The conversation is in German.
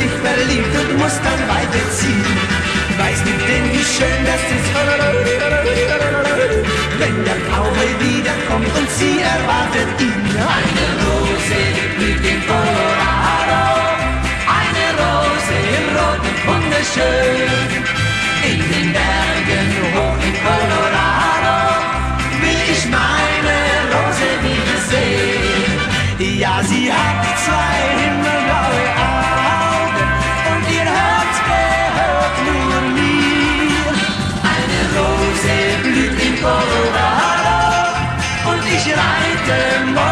sich verliebt und muss dann weiterziehen. Weiß nicht denn, wie schön das ist, wenn der Cowboy wiederkommt und sie erwartet ihn. Eine Rose blüht in Colorado, eine Rose im Roten, wunderschön. In den Bergen hoch in Colorado will ich meine Rose wiedersehen. Ja, sie hat zwei himmelblaue Augen und ihr Herz gehört nur mir. Eine Rose blüht in Colorado und ich reite morgen